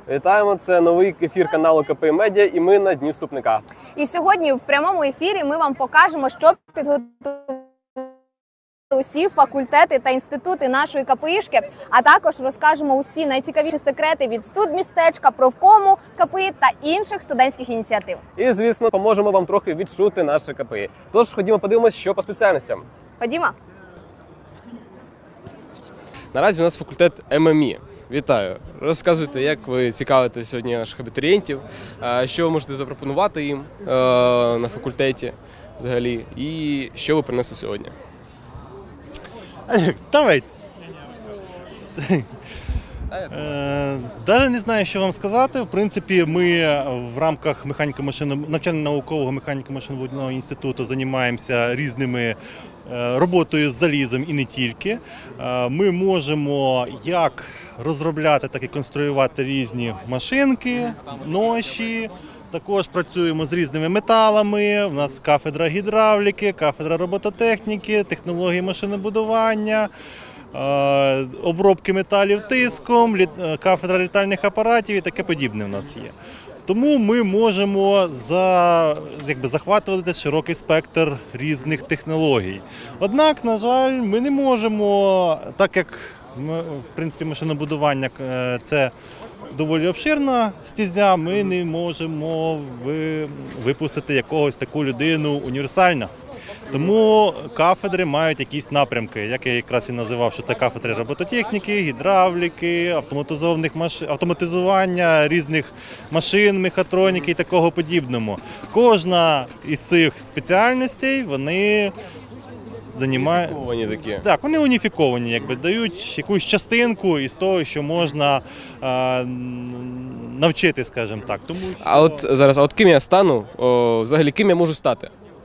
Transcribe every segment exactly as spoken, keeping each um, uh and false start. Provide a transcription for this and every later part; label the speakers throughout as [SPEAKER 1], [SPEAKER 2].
[SPEAKER 1] Вітаємо, це новий ефір каналу КПІ Медіа і ми на Дні вступника.
[SPEAKER 2] І сьогодні в прямому ефірі ми вам покажемо, що підготували усі факультети та інститути нашої КПІшки, а також розкажемо усі найцікавіші секрети від студмістечка, профкому КПІ та інших студентських ініціатив.
[SPEAKER 1] І, звісно, поможемо вам трохи відчути наше КПІ. Тож, ходімо подивимось, що по спеціальностям.
[SPEAKER 2] Ходімо.
[SPEAKER 1] Наразі у нас факультет ем ем і. Вітаю! Розказуйте, як ви цікавите сьогодні наших абітурієнтів, що ви можете запропонувати їм на факультеті взагалі, і що ви принесли сьогодні.
[SPEAKER 3] Давай. Навіть не знаю, що вам сказати. В принципі, ми в рамках навчально-наукового механіко-машинобудівного інституту займаємося різними роботою з залізом і не тільки. Ми можемо як розробляти, так і конструювати різні машинки, ноші. Також працюємо з різними металами. У нас кафедра гідравліки, кафедра робототехніки, технології машинобудування, обробки металів тиском, кафедра літальних апаратів і таке подібне у нас є. Тому ми можемо за, якби, захватувати широкий спектр різних технологій. Однак, на жаль, ми не можемо, так як в принципі, машинобудування – це доволі обширна стезя, ми не можемо випустити якогось таку людину універсально. Тому кафедри мають якісь напрямки, як я якраз і називав, що це кафедри робототехніки, гідравліки, автоматизованих маш... автоматизування різних машин, мехатроніки і такого подібного. Кожна із цих спеціальностей, вони займають...
[SPEAKER 1] Уніфіковані такі.
[SPEAKER 3] Так, вони уніфіковані, якби, дають якусь частинку із того, що можна а, навчити, скажімо так. Тому, що...
[SPEAKER 1] А от зараз, а от ким я стану, о, взагалі, ким я можу стати?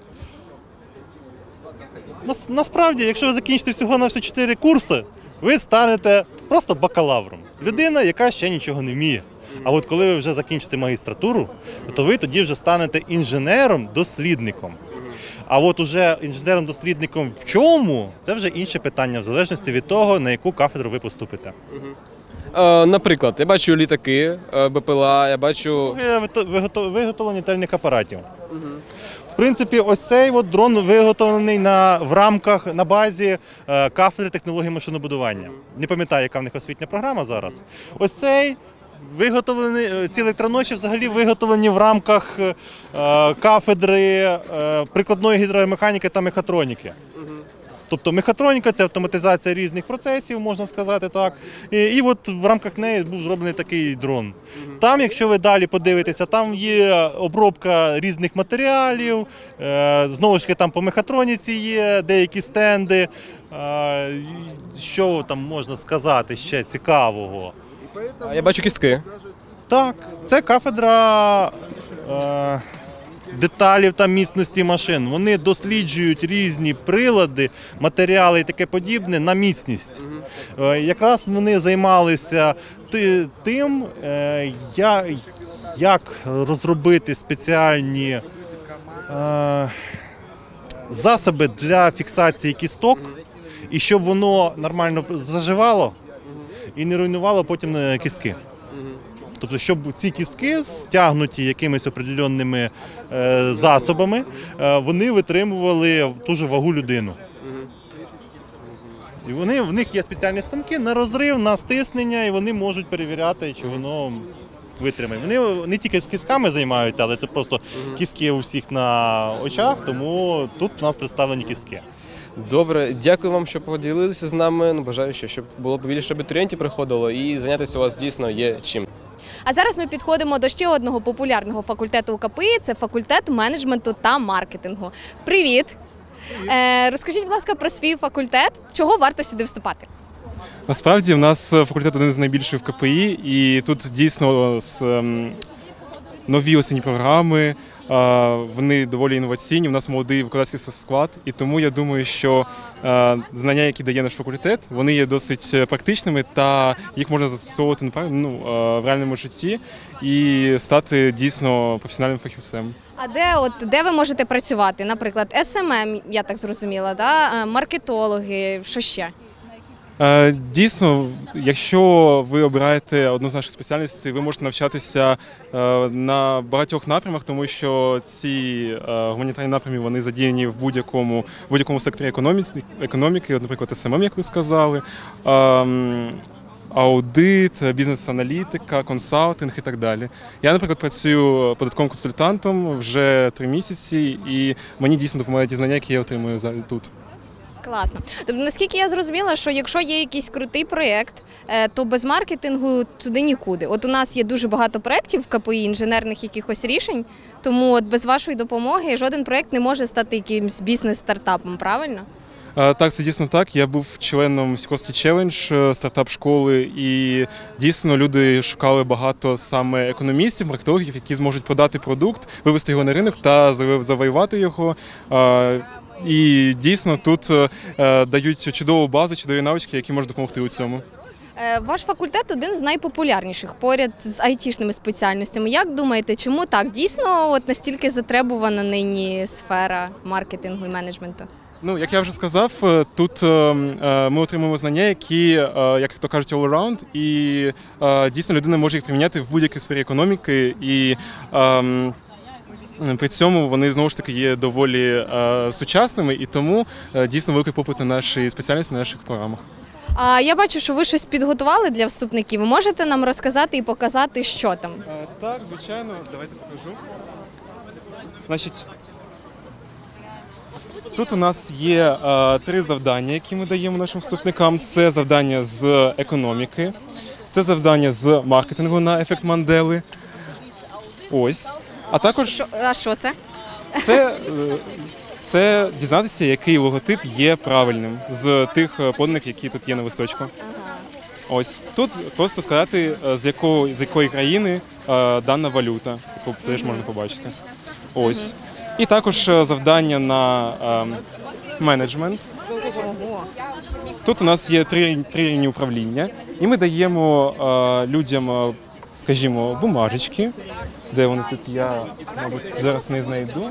[SPEAKER 3] Насправді, якщо ви закінчите всього на всі чотири курси, ви станете просто бакалавром. Людина, яка ще нічого не вміє. А от коли ви вже закінчите магістратуру, то ви тоді вже станете інженером-дослідником. А от уже інженером-дослідником в чому, це вже інше питання, в залежності від того, на яку кафедру ви поступите.
[SPEAKER 1] Е, наприклад, я бачу літаки, Б П Л А, я бачу...
[SPEAKER 3] Виготовлення літальних апаратів. В принципі, ось цей от дрон виготовлений на, в рамках, на базі е, кафедри технології машинобудування. Не пам'ятаю, яка в них освітня програма зараз. Ось цей виготовлений, ці електроноші взагалі виготовлені в рамках е, кафедри е, прикладної гідромеханіки та мехатроніки. Тобто мехатроніка – це автоматизація різних процесів, можна сказати так. І, і от в рамках неї був зроблений такий дрон. Там, якщо ви далі подивитеся, там є обробка різних матеріалів, е, знову ж таки там по мехатроніці є деякі стенди. Е, що там можна сказати ще цікавого?
[SPEAKER 1] Я бачу кістки.
[SPEAKER 3] Так, це кафедра е, деталів та міцності машин. Вони досліджують різні прилади, матеріали і таке подібне на міцність. Е, якраз вони займалися тим, е, як, як розробити спеціальні е, засоби для фіксації кісток, і щоб воно нормально заживало і не руйнувало потім кістки. Тобто, щоб ці кістки, стягнуті якимись определенними е, засобами, е, вони витримували ту ж вагу людину. І вони, в них є спеціальні станки на розрив, на стиснення, і вони можуть перевіряти, чи воно витримає. Вони не тільки з кістками займаються, але це просто кістки у всіх на очах, тому тут у нас представлені кістки.
[SPEAKER 1] Добре, дякую вам, що поділилися з нами. Ну, бажаю, що, щоб було побільше абітурієнтів приходило і зайнятися у вас дійсно є чим.
[SPEAKER 2] А зараз ми підходимо до ще одного популярного факультету у КПІ – це факультет менеджменту та маркетингу. Привіт! Привіт. Е, розкажіть, будь ласка, про свій факультет. Чого варто сюди вступати?
[SPEAKER 4] Насправді, в нас факультет один з найбільших в КПІ, і тут дійсно нові осінні програми, вони доволі інноваційні, у нас молодий викладацький склад, і тому я думаю, що знання, які дає наш факультет, вони є досить практичними та їх можна застосовувати ну, в реальному житті і стати дійсно професіональним фахівцем.
[SPEAKER 2] А де, от, де ви можете працювати? Наприклад, ес ем ем, я так зрозуміла, да? Маркетологи, що ще?
[SPEAKER 4] Е, Дійсно, якщо ви обираєте одну з наших спеціальностей, ви можете навчатися е, на багатьох напрямах, тому що ці е, гуманітарні напрями вони задіяні в будь-якому в будь-якому секторі економіці, економіки, от, наприклад, ес ем ем, як ви сказали, ем, аудит, бізнес-аналітика, консалтинг і так далі. Я, наприклад, працюю податковим консультантом вже три місяці, і мені дійсно допомагають ті знання, які я отримую зараз тут.
[SPEAKER 5] Класно. Тобто, наскільки я зрозуміла, що якщо є якийсь крутий проєкт, е, то без маркетингу туди нікуди. От у нас є дуже багато проєктів в ка пе і, інженерних якихось рішень, тому от без вашої допомоги жоден проєкт не може стати якимось бізнес-стартапом, правильно?
[SPEAKER 4] Е, Так, це дійсно так. Я був членом Сікорський челендж, е, стартап-школи, і дійсно люди шукали багато саме економістів, маркетологів, які зможуть подати продукт, вивести його на ринок та зав- завоювати його. Е, І дійсно тут е, дають чудову базу, чудові навички, які можуть допомогти у цьому.
[SPEAKER 5] Е, Ваш факультет один з найпопулярніших поряд з айтішними спеціальностями. Як думаєте, чому так? Дійсно, от настільки затребувана нині сфера маркетингу і менеджменту?
[SPEAKER 4] Ну, як я вже сказав, е, тут е, е, ми отримуємо знання, які, е, як то кажуть, all around, і е, дійсно людина може їх приміняти в будь-якій сфері економіки, і е, при цьому вони, знову ж таки, є доволі е, сучасними, і тому е, дійсно великий попит на наші спеціальності, на наших програмах.
[SPEAKER 5] А я бачу, що ви щось підготували для вступників. Ви можете нам розказати і показати, що там?
[SPEAKER 4] Е, Так, звичайно, давайте покажу. Значить, тут у нас є е, три завдання, які ми даємо нашим вступникам. Це завдання з економіки, це завдання з маркетингу на ефект Мандели. Ось. А також
[SPEAKER 5] Що, а що це?
[SPEAKER 4] це, е, це дізнатися, який логотип є правильним з тих е, поданих, які тут є на листочку. Ось. Тут просто сказати, е, з якої, з якої країни е, дана валюта, яку теж можна побачити. Ось. І також е, завдання на е, менеджмент. Тут у нас є три, три рівні управління, і ми даємо е, людям, е, скажімо, бумажечки, де вони тут, я, мабуть, зараз не знайду.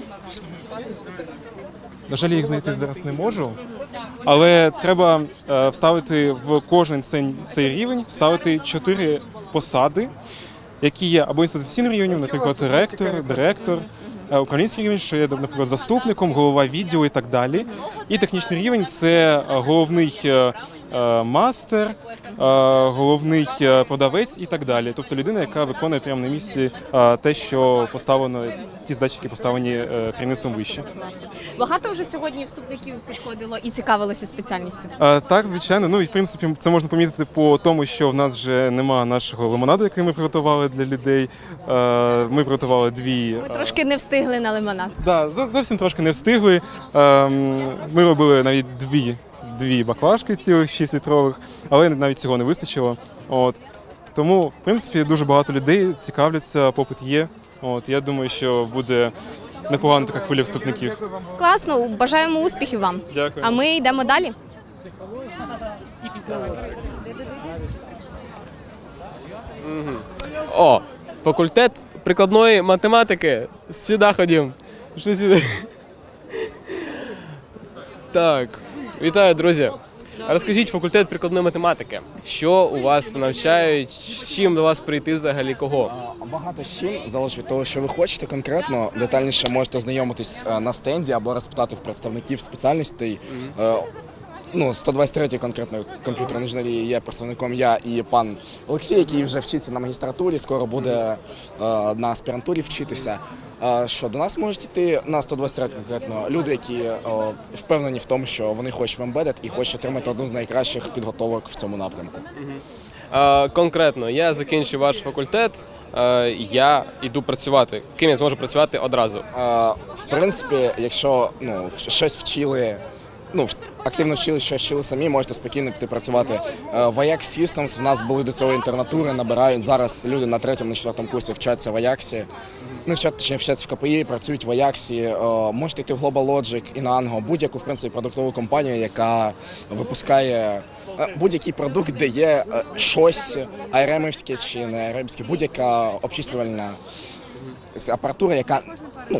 [SPEAKER 4] На жаль, я їх знайти зараз не можу, але треба е, вставити в кожен цей, цей рівень, вставити чотири посади, які є або інституційним рівнем, наприклад, ректор, директор, е, управлінський рівень, що є, наприклад, заступником, голова відділу і так далі. І технічний рівень – це головний е, е, мастер, е, головний е, продавець і так далі. Тобто людина, яка виконує прямо на місці е, те, що поставлено, ті задачі, які поставлені е, керівництвом вище.
[SPEAKER 5] Багато вже сьогодні вступників підходило і цікавилося спеціальністю?
[SPEAKER 4] Е, Так, звичайно. Ну і в принципі це можна помітити по тому, що в нас вже немає нашого лимонаду, який ми приготували для людей. Е, Ми приготували дві.
[SPEAKER 5] Ми трошки не встигли на лимонад.
[SPEAKER 4] Так, да, зовсім трошки не встигли. Е, Ми робили навіть дві, дві баклажки цілих шість літрових, але навіть цього не вистачило. От. Тому, в принципі, дуже багато людей цікавляться, попит є. От. Я думаю, що буде непогана така хвиля вступників.
[SPEAKER 5] Класно, бажаємо успіхів вам.
[SPEAKER 4] Дякую.
[SPEAKER 5] А ми йдемо далі.
[SPEAKER 1] О, факультет прикладної математики. Сюди ходім. Що сюди? Так, вітаю, друзі. Розкажіть, факультет прикладної математики. Що у вас навчають, з чим до вас прийти взагалі, кого?
[SPEAKER 6] Багато з чим залежить від того, що ви хочете конкретно. Детальніше можете ознайомитись е, на стенді або розпитати в представників спеціальностей. Е, Ну, сто двадцять третій конкретно комп'ютерної інженерії є представником я і пан Олексій, який вже вчиться на магістратурі, скоро буде е, на аспірантурі вчитися. Е, що, до нас можуть йти на сто двадцять третій конкретно люди, які е, впевнені в тому, що вони хочуть в Embedded і хочуть отримати одну з найкращих підготовок в цьому напрямку.
[SPEAKER 1] Е, конкретно, я закінчив ваш факультет, е, я йду працювати. Ким я зможу працювати одразу?
[SPEAKER 6] Е, в принципі, якщо ну, в- щось вчили, ну, в- активно вчили, що вчили самі, можете спокійно піти працювати. Е, В Ajax Systems в нас були до цього інтернатури, набирають. Зараз люди на третьому, на четвертому курсі вчаться в Ajax. Ну, вчать, точніше, вчаться в ка пе і, працюють в Ajax. Е, Можете йти в Global Logic, Inango, будь-яку, в принципі, продуктову компанію, яка випускає е, будь-який продукт, де є е, щось ей ар ем-івське чи не ей ар ем-івське, будь-яка обчислювальна апаратура, яка, ну,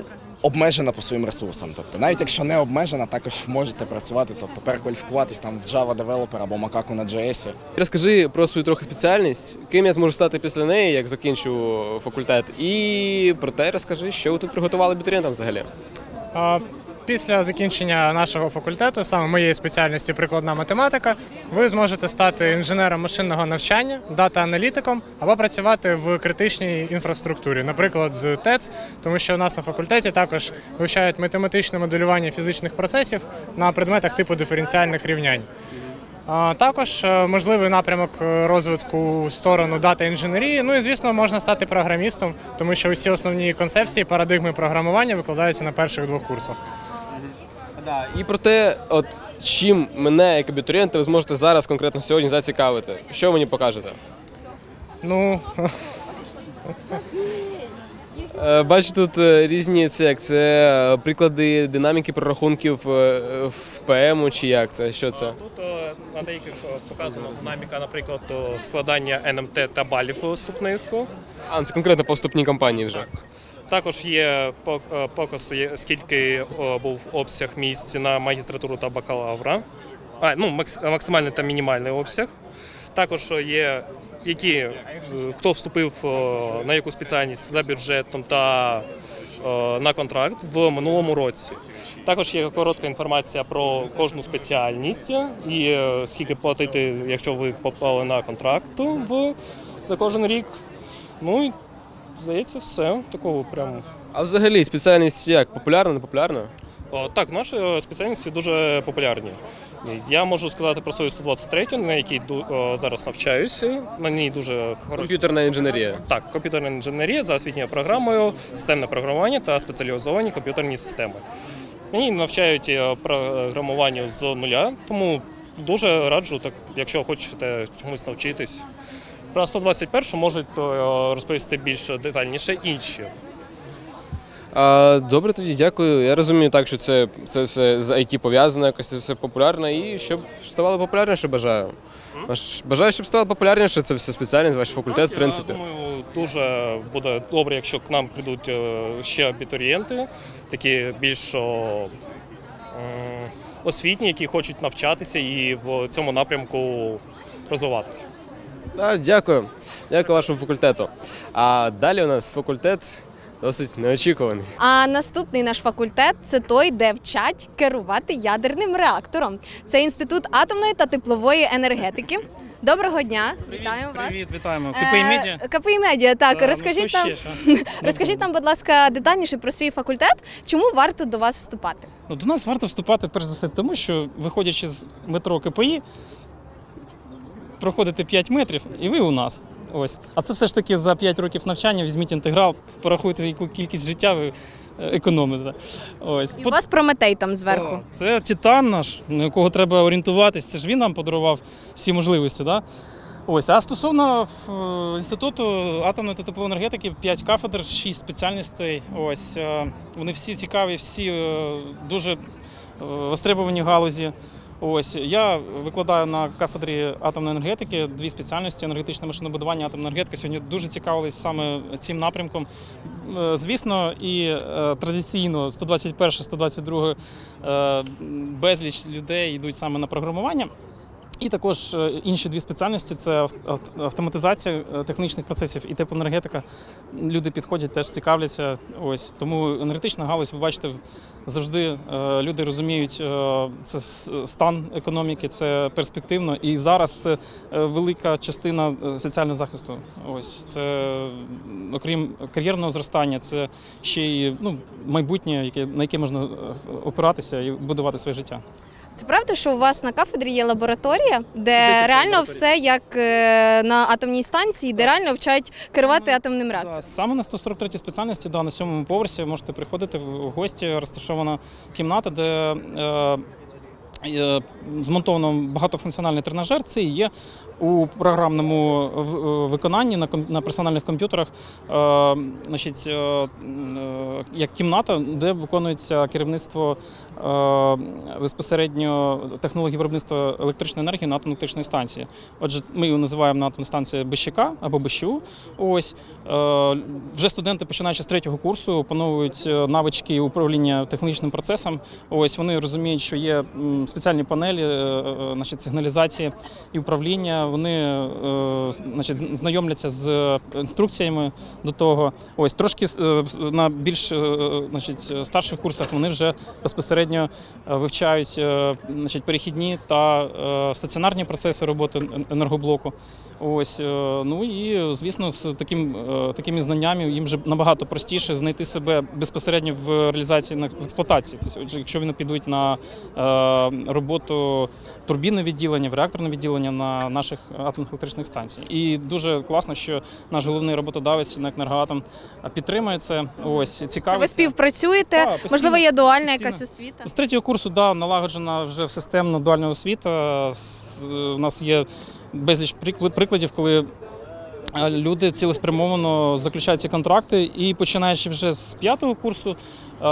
[SPEAKER 6] обмежена по своїм ресурсам. Тобто, навіть якщо не обмежена, також можете працювати, тобто перекваліфікуватись там в Java Developer або Macaco на джей ес.
[SPEAKER 1] Розкажи про свою трохи спеціальність, ким я зможу стати після неї, як закінчу факультет, і про те розкажи, що ви тут приготували абітурієнтам взагалі.
[SPEAKER 7] А, Після закінчення нашого факультету, саме моєї спеціальності прикладна математика, ви зможете стати інженером машинного навчання, дата-аналітиком або працювати в критичній інфраструктурі, наприклад, з ТЕЦ, тому що у нас на факультеті також вивчають математичне моделювання фізичних процесів на предметах типу диференціальних рівнянь. А також можливий напрямок розвитку в сторону дата-інженерії. Ну і, звісно, можна стати програмістом, тому що усі основні концепції, парадигми програмування викладаються на перших двох курсах.
[SPEAKER 1] Да. І про те, от чим мене як абітурієнта ви зможете зараз конкретно сьогодні зацікавити. Що ви мені покажете?
[SPEAKER 7] Ну,
[SPEAKER 1] Е, Бачу тут е, різні це, як це е, приклади динаміки прорахунків е, в ПМу чи як це, що це?
[SPEAKER 8] Тут е, на деяких е, показана динаміка, наприклад, е, складання ен ем те та балів вступних.
[SPEAKER 1] А, це конкретно по вступній кампанії вже.
[SPEAKER 8] Також є пок- е, показ, є, скільки е, був обсяг місць на магістратуру та бакалавра. А, ну, макс- максимальний та мінімальний обсяг. Також є які, е, хто вступив е, на яку спеціальність за бюджетом та е, на контракт в минулому році. Також є коротка інформація про кожну спеціальність і е, скільки платити, якщо ви попали на контракт в, за кожен рік. Ну і, здається, все. Такого прямо.
[SPEAKER 1] А взагалі спеціальність як? Популярна, не популярна?
[SPEAKER 8] О, так, наші спеціальності дуже популярні. Я можу сказати про свою сто двадцять третю, на якій ду- о, зараз навчаюся. На ній дуже хороші.
[SPEAKER 1] Комп'ютерна інженерія.
[SPEAKER 8] Так, комп'ютерна інженерія за освітньою програмою, системне програмування та спеціалізовані комп'ютерні системи. Мені навчають е, програмуванню з нуля, тому дуже раджу, так, якщо хочете чомусь навчитись. Про сто двадцять першу можуть е, розповісти більш детальніше інші.
[SPEAKER 1] А, добре, тоді дякую. Я розумію так, що це, це все з ай ті пов'язано, якось це все популярно, і щоб ставало популярніше, бажаю. Ваш- Бажаю, щоб ставало популярніше, це все спеціальність, ваш факультет, в принципі.
[SPEAKER 8] Я думаю, дуже буде добре, якщо к нам прийдуть е, ще абітурієнти, такі більш о, м, освітні, які хочуть навчатися і в цьому напрямку розвиватися.
[SPEAKER 1] Так, дякую. Дякую вашому факультету. А далі у нас факультет досить неочікуваний.
[SPEAKER 5] А наступний наш факультет – це той, де вчать керувати ядерним реактором. Це Інститут атомної та теплової енергетики. Доброго дня, вітаємо вас.
[SPEAKER 9] Привіт, вітаємо. КПІ
[SPEAKER 5] Е,
[SPEAKER 9] Медіа?
[SPEAKER 5] КПІ Медіа, так.
[SPEAKER 9] Та,
[SPEAKER 5] Розкажіть
[SPEAKER 9] ну,
[SPEAKER 5] нам,
[SPEAKER 9] то ще, що?
[SPEAKER 5] розкажіть нам, будь ласка, детальніше про свій факультет. Чому варто до вас вступати?
[SPEAKER 9] Ну, до нас варто вступати, перш за все, тому що, виходячи з метро КПІ, проходите п'ять метрів, і ви у нас. Ось. А це все ж таки за п'ять років навчання, візьміть інтеграл, порахуйте, яку кількість життя ви е, економите. Ось.
[SPEAKER 5] І у вас Прометей там зверху.
[SPEAKER 9] Це Титан наш, на якого треба орієнтуватись. Це ж він нам подарував всі можливості. Да? Ось. А стосовно е, Інституту атомної та теплової енергетики, п'ять кафедр, шість спеціальностей. Ось. Е, Вони всі цікаві, всі е, дуже е, востребовані галузі. Ось я викладаю на кафедрі атомної енергетики дві спеціальності: енергетичне машинобудування, атомна енергетика. Сьогодні дуже цікавились саме цим напрямком. Е, Звісно, і е, традиційно сто двадцять перша, сто двадцять друга е, безліч людей йдуть саме на програмування. І також е, інші дві спеціальності – це ав- ав- автоматизація е, технічних процесів і теплоенергетика. Люди підходять, теж цікавляться. Ось. Тому енергетична галузь, ви бачите, завжди е, люди розуміють, е, це с- стан економіки, це перспективно. І зараз це е, велика частина е, соціального захисту. Ось. Це, м, окрім кар'єрного зростання, це ще й ну, майбутнє, яке, на яке можна е, опиратися і будувати своє життя.
[SPEAKER 5] Це правда, що у вас на кафедрі є лабораторія, де реально все як е, на атомній станції, де реально вчать керувати атомним реактором?
[SPEAKER 9] Да, саме на сто сорок третій спеціальності, да, на сьомому поверсі можете приходити в гості. Розташована кімната, де е, е, змонтовано багатофункціональний тренажер. Це і є у програмному в- виконанні на, ком- на персональних комп'ютерах е, значить, е, е, як кімната, де виконується керівництво е, безпосередньо технології виробництва електричної енергії на атомно-електричній станції. Отже, ми його називаємо на атомній станції БЩК або БЩУ. Ось е, вже студенти, починаючи з третього курсу, опановують е, навички управління технологічним процесом. Ось вони розуміють, що є м, спеціальні панелі, е, е, значить, сигналізації і управління. Вони е, значить, з- знайомляться з інструкціями до того. Ось трошки е, на більш е, значить, старших курсах вони вже безпосередньо е, вивчають е, значить, перехідні та е, стаціонарні процеси роботи ен- енергоблоку. Ось, е, ну і звісно, з таким, е, такими знаннями їм вже набагато простіше знайти себе безпосередньо в реалізації на в експлуатації. Тобто, отже, якщо вони підуть на е, роботу турбінне відділення, в реакторне відділення на наших атомних електричних станцій. І дуже класно, що наш головний роботодавець на «Енергоатом» підтримує це. Ось
[SPEAKER 5] Це
[SPEAKER 9] цікавиться.
[SPEAKER 5] ви співпрацюєте?
[SPEAKER 9] Так, постійно,
[SPEAKER 5] Можливо, є дуальна
[SPEAKER 9] постійно.
[SPEAKER 5] якась освіта?
[SPEAKER 9] З третього курсу, да, налагоджена вже системна дуальна освіта. С- У нас є безліч прикла- прикладів, коли е, люди цілеспрямовано заключають ці контракти і, починаючи вже з п'ятого курсу, е,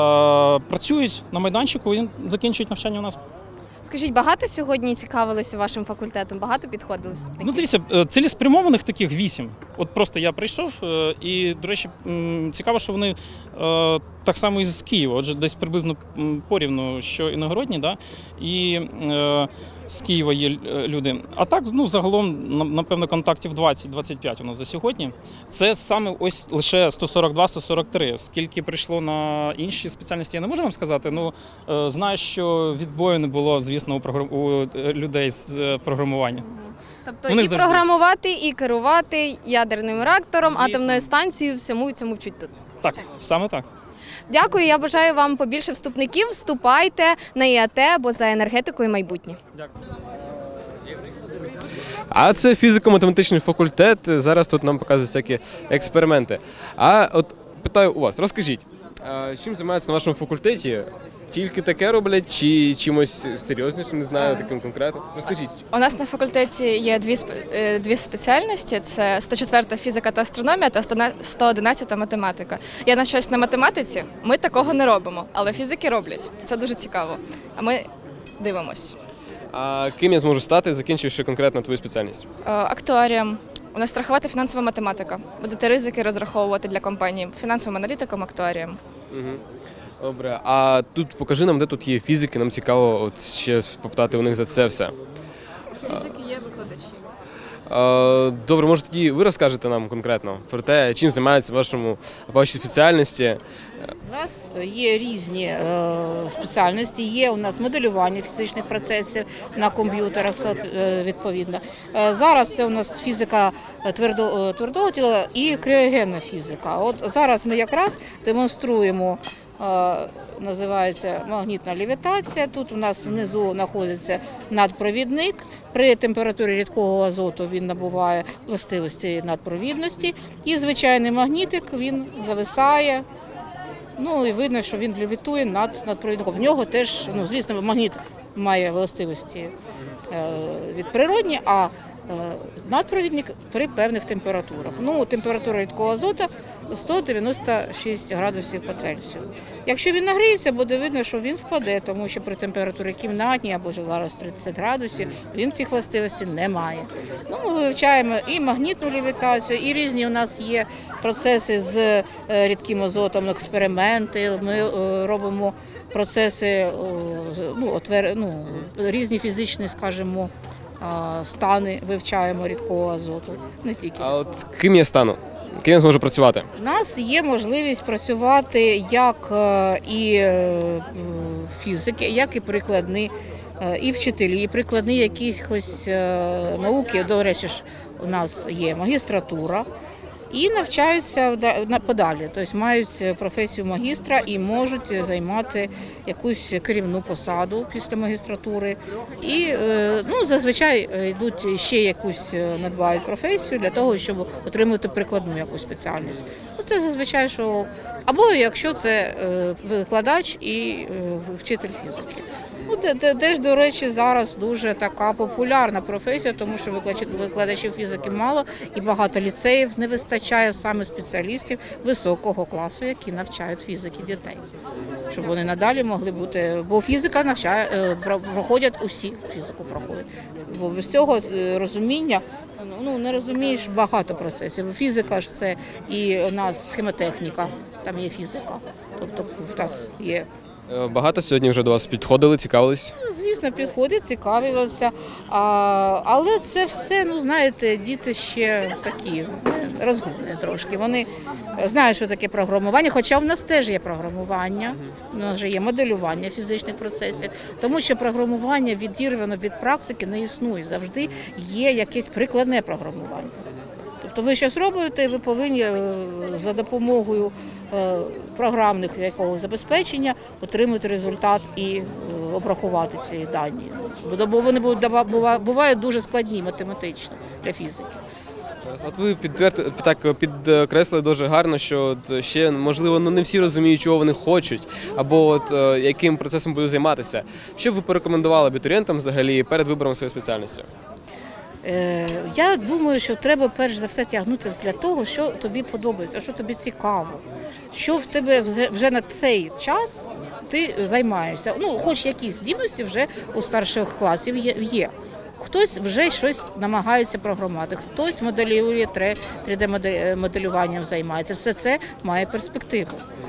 [SPEAKER 9] працюють на майданчику і закінчують навчання у нас.
[SPEAKER 5] Скажіть, багато сьогодні цікавилися вашим факультетом? Багато підходили вступників?
[SPEAKER 9] Ну, дивіться, е, цілеспрямованих таких вісім. От просто я прийшов, е, і, до речі, м, цікаво, що вони е, так само і з Києва, отже, десь приблизно м, порівну, що іногородні, да, і е, з Києва є е, люди. А так, ну, загалом, на- напевно, контактів двадцять двадцять п'ять у нас за сьогодні. Це саме ось лише сто сорок два - сто сорок три. Скільки прийшло на інші спеціальності, я не можу вам сказати. Ну, е, знаю, що відбою не було, звісно, у, програм... у е, людей з е, програмування.
[SPEAKER 5] Тобто
[SPEAKER 9] Вони
[SPEAKER 5] і
[SPEAKER 9] завжди.
[SPEAKER 5] програмувати, і керувати ядерним реактором,
[SPEAKER 9] Звісно.
[SPEAKER 5] атомною станцією, всьому цьому вчуть тут.
[SPEAKER 9] Так, саме так.
[SPEAKER 5] Дякую, я бажаю вам побільше вступників. Вступайте на І А Те, бо за енергетикою майбутнє.
[SPEAKER 1] А це фізико-математичний факультет. Зараз тут нам показують всякі експерименти. А от питаю у вас, розкажіть, а чим займаються на вашому факультеті? Тільки таке роблять, чи чимось серйознішим, не знаю, таким конкретним? Розкажіть.
[SPEAKER 10] У нас на факультеті є дві спе- е, дві спеціальності: це сто четверта фізика та астрономія та сто одинадцята математика. Я навчаюся на математиці. Ми такого не робимо, але фізики роблять. Це дуже цікаво. А ми дивимось.
[SPEAKER 1] А ким я зможу стати, закінчивши конкретно твою спеціальність?
[SPEAKER 10] Е, Актуарієм. У нас страхова та фінансова математика. Будете ризики розраховувати для компанії фінансовим аналітиком, актуарієм.
[SPEAKER 1] Добре, а тут покажи нам, де тут є фізики, нам цікаво от ще попитати у них за це все.
[SPEAKER 10] Фізики є викладачі.
[SPEAKER 1] А, добре, може тоді ви розкажете нам конкретно про те, чим займаються в вашому в вашій спеціальності.
[SPEAKER 11] У нас є різні е, спеціальності. Є у нас моделювання фізичних процесів на комп'ютерах, е, відповідно. Е, зараз це у нас фізика твердо, е, твердого тіла і криогенна фізика. От зараз ми якраз демонструємо, е, називається магнітна левітація. Тут у нас внизу знаходиться надпровідник. При температурі рідкого азоту він набуває властивості надпровідності. І звичайний магнітик, він зависає. Ну і видно, що він левітує над, над провідником. В нього теж, ну, звісно, магніт має властивості е, від природні, а е, надпровідник при певних температурах. Ну, температура рідкого азоту сто дев'яносто шість градусів по Цельсію. Якщо він нагріється, буде видно, що він впаде, тому що при температурі кімнатній або ж зараз тридцять градусів, він цих властивостей не має. Ну, ми вивчаємо і магнітну левітацію, і різні у нас є процеси з е, рідким азотом, експерименти. Ми е, робимо процеси, е, ну, отвер, ну, різні фізичні, скажімо, е, стани вивчаємо рідкого азоту, не тільки.
[SPEAKER 1] А от ким я стану? Ким я зможу працювати?
[SPEAKER 11] У нас є можливість працювати як е, і е, фізики, як і прикладні, е, і вчителі, і прикладні якісь е, науки. До речі, ж у нас є магістратура. І навчаються подалі, тобто мають професію магістра і можуть займати якусь керівну посаду після магістратури. І ну, зазвичай йдуть ще якусь, надбають професію для того, щоб отримати прикладну якусь спеціальність. Це зазвичай, що або якщо це викладач і вчитель фізики. Ну, де- де- Теж, до речі, зараз дуже така популярна професія, тому що викладач- викладачів фізики мало і багато ліцеїв не вистачає саме спеціалістів високого класу, які навчають фізики дітей. Щоб вони надалі могли бути, бо фізика навчає, е, про- проходять усі, фізику проходять. Бо без цього е, розуміння, ну не розумієш багато процесів. Фізика ж це і у нас схемотехніка, там є фізика. Тобто в нас є.
[SPEAKER 1] Е, Багато сьогодні вже до вас підходили, цікавились.
[SPEAKER 11] Ну, звісно, підходять, цікавилися. А, але це все, ну знаєте, діти ще такі розгубні трошки. Вони знають, що таке програмування, хоча в нас теж є програмування, у нас же є моделювання фізичних процесів, тому що програмування відірвано від практики не існує. Завжди є якесь прикладне програмування. Тобто ви щось робите, і ви повинні е, за допомогою е, програмних якогось забезпечення отримати результат і е, обрахувати ці дані. Бо- Бо вони будуть дава- бува- бувають дуже складні математично для фізики.
[SPEAKER 1] От ви підтвер- так підкреслили дуже гарно, що от ще, можливо, ну, не всі розуміють, чого вони хочуть, або от, е, яким процесом будуть займатися. Що б ви порекомендували абітурієнтам взагалі перед вибором своєї спеціальності?
[SPEAKER 11] Е, Я думаю, що треба перш за все тягнутися для того, що тобі подобається, що тобі цікаво, що в тебе вже- вже на цей час ти займаєшся. Ну, хоч якісь здібності вже у старших класів є- є. Хтось вже щось намагається програмувати, хтось моделює три Д-моделюванням займається. Все це має перспективу.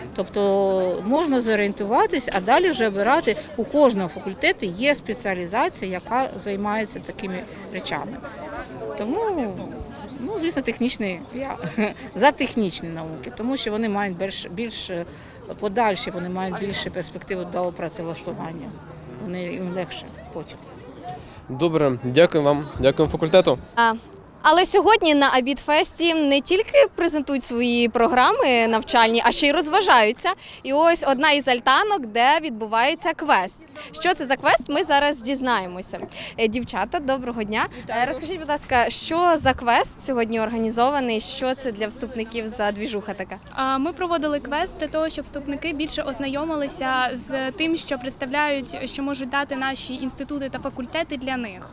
[SPEAKER 11] Тобто можна зорієнтуватись, а далі вже обирати. У кожного факультету є спеціалізація, яка займається такими речами. Тому, ну, звісно, технічний, я за технічні науки, тому що вони мають більш, більш подальші, вони мають більше перспективи до працевлаштування. Вони їм легше потім.
[SPEAKER 1] Добре, дякую вам, дякую факультету.
[SPEAKER 5] А, Але сьогодні на Абітфесті не тільки презентують свої програми навчальні, а ще й розважаються. І ось одна із альтанок, де відбувається квест. Що це за квест, ми зараз дізнаємося. Е, Дівчата, доброго дня. Е, Розкажіть, будь ласка, що за квест сьогодні організований, що це для вступників за двіжуха така?
[SPEAKER 12] А, Ми проводили квест для того, щоб вступники більше ознайомилися з тим, що представляють, що можуть дати наші інститути та факультети для них.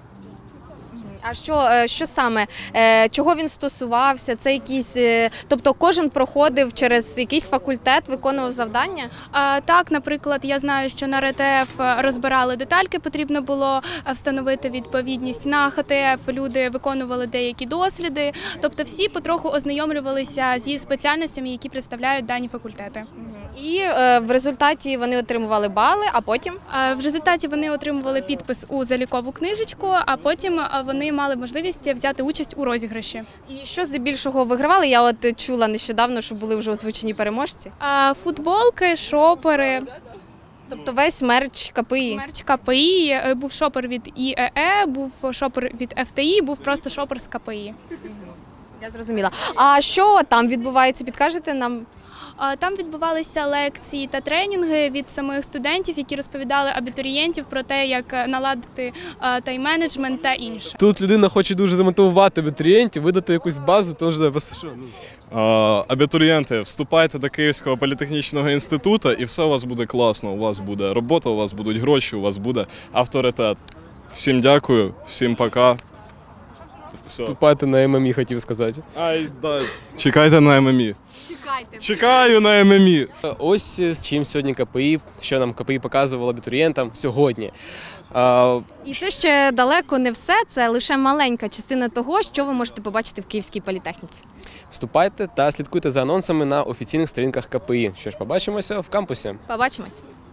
[SPEAKER 5] А що, е, що саме? Е, Чого він стосувався? Це якісь, е, тобто кожен проходив через якийсь факультет, виконував завдання?
[SPEAKER 12] А, Так, наприклад, я знаю, що на РТФ розбирали детальки, потрібно було встановити відповідність. На ХТФ люди виконували деякі досліди. Тобто всі потроху ознайомлювалися зі спеціальностями, які представляють дані факультети.
[SPEAKER 5] І е, в результаті вони отримували бали, а потім?
[SPEAKER 12] А, В результаті вони отримували підпис у залікову книжечку, а потім а, вони мали можливість взяти участь у розіграші.
[SPEAKER 5] І що здебільшого вигравали? Я от чула нещодавно, що були вже озвучені переможці.
[SPEAKER 12] А, Футболки, шопери.
[SPEAKER 5] Тобто весь мерч КПІ?
[SPEAKER 12] Мерч КПІ, був шопер від ІЕЕ, був шопер від ФТІ, був просто шопер з КПІ.
[SPEAKER 5] Я зрозуміла. А що там відбувається, підкажете нам?
[SPEAKER 12] А, Там відбувалися лекції та тренінги від самих студентів, які розповідали абітурієнтів про те, як наладити а, тайм-менеджмент та інше.
[SPEAKER 1] Тут людина хоче дуже замотивувати абітурієнтів, видати якусь базу, тож да, просто що, ну.
[SPEAKER 13] А, Абітурієнти, вступайте до Київського політехнічного інституту і все у вас буде класно. У вас буде робота, у вас будуть гроші, у вас буде авторитет. Всім дякую, всім пока. Все.
[SPEAKER 1] Вступайте на ем ем і, хотів сказати.
[SPEAKER 13] Ай, да. Чекайте на ем ем і.
[SPEAKER 5] Чекайте.
[SPEAKER 13] Чекаю на ем ем і.
[SPEAKER 1] Ось з чим сьогодні КПІ, що нам КПІ показувало абітурієнтам сьогодні. А,
[SPEAKER 5] І це ще далеко не все, це лише маленька частина того, що ви можете побачити в Київській політехніці.
[SPEAKER 1] Вступайте та слідкуйте за анонсами на офіційних сторінках КПІ. Що ж, побачимося в кампусі.
[SPEAKER 5] Побачимось.